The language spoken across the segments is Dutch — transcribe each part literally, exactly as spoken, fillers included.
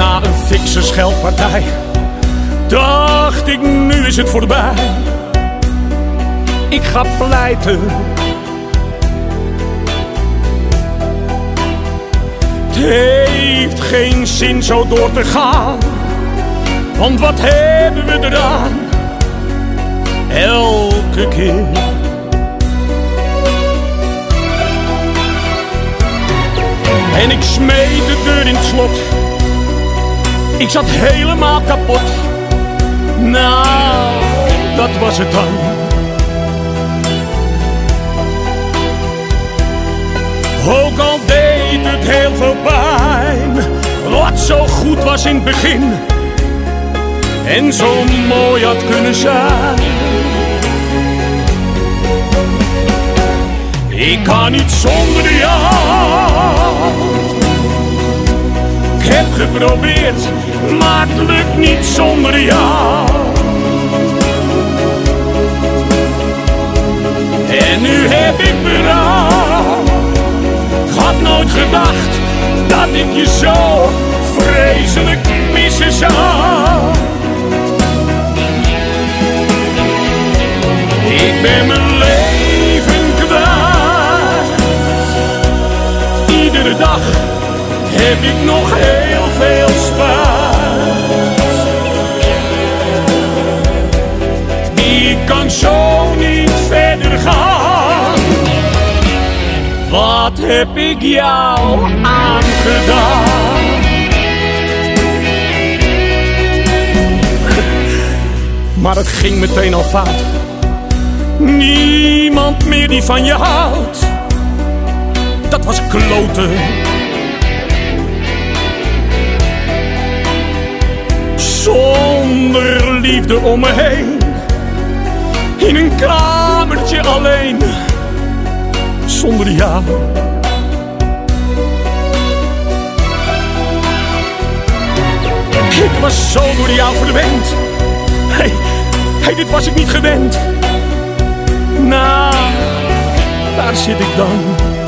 Na een fikse scheldpartij dacht ik, nu is het voorbij. Ik ga pleiten. Het heeft geen zin zo door te gaan, want wat hebben we eraan? Elke keer. En ik smeet de deur in het slot. Ik zat helemaal kapot. Nou, dat was het dan. Ook al deed het heel veel pijn, wat zo goed was in het begin en zo mooi had kunnen zijn. Ik kan niet zonder jou. Ik heb geprobeerd, maar het lukt niet zonder jou. En nu heb ik berouw. Ik had nooit gedacht dat ik je zo vreselijk missen zou. Ik ben mijn leven kwijt. Iedere dag heb ik nog heel veel spijt. Ik kan zo niet verder gaan. Wat heb ik jou aangedaan? Maar het ging meteen al fout. Niemand meer die van je houdt. Dat was kloten. Zonder liefde om me heen. In een kamertje alleen. Zonder jou. Ik was zo door jou verwend. Hey, hey, dit was ik niet gewend. Nou, daar zit ik dan.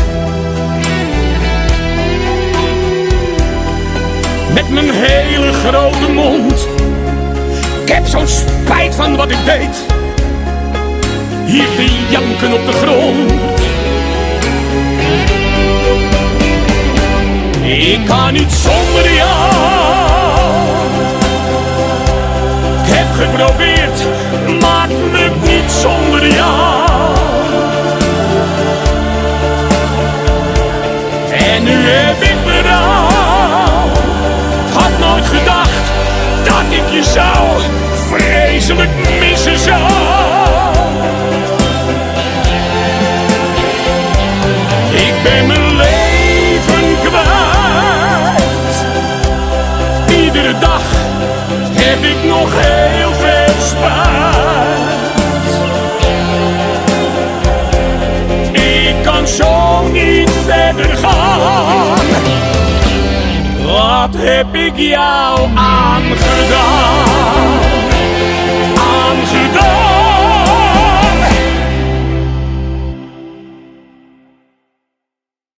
Met mijn hele grote mond. Ik heb zo'n spijt van wat ik deed. Hier te janken op de grond. Ik kan niet zonder jou. Ik heb geprobeerd, maar het lukt niet zonder jou. En nu heb ik berouw. Ik had nooit gedacht dat ik je zou vreselijk missen zou. Ik ben mijn leven kwijt. Iedere dag heb ik nog heel veel spijt. Ik kan zo niet verder gaan. Wat heb ik jou aangedaan?